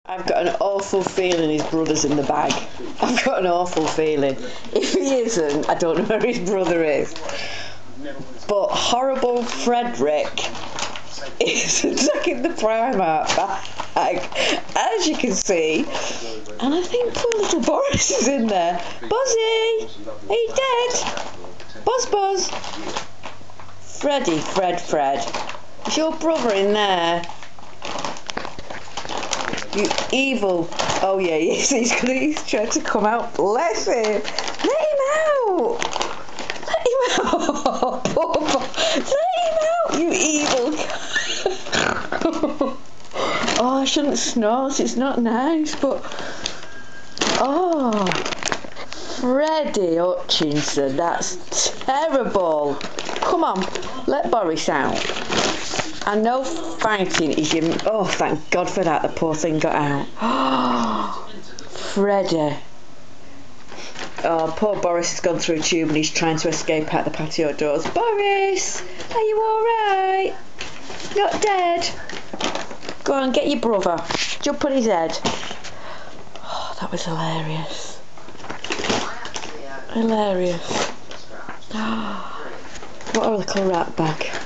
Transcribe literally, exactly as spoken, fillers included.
I've got an awful feeling his brother's in the bag. I've got an awful feeling. If he isn't, I don't know where his brother is. But horrible Frederick is attacking the Primark bag, as you can see. And I think poor little Boris is in there. Buzzy! Are you dead? Buzz Buzz! Freddy, Fred, Fred. Is your brother in there? You evil. Oh yeah, yes, he's, he's trying to come out. Bless him. Let him out. Let him out. Poor boy. Let him out, you evil. Oh, I shouldn't snort. It's not nice, but... Oh. Freddie Hutchinson, that's terrible. Come on, let Boris out. I know fighting is your... Oh, thank God for that, the poor thing got out. Oh, Freddie. Oh, poor Boris has gone through a tube and he's trying to escape out the patio doors. Boris, are you alright? Not dead? Go on, get your brother. Jump on his head. Oh, that was hilarious. Hilarious. Oh, what a little rat bag.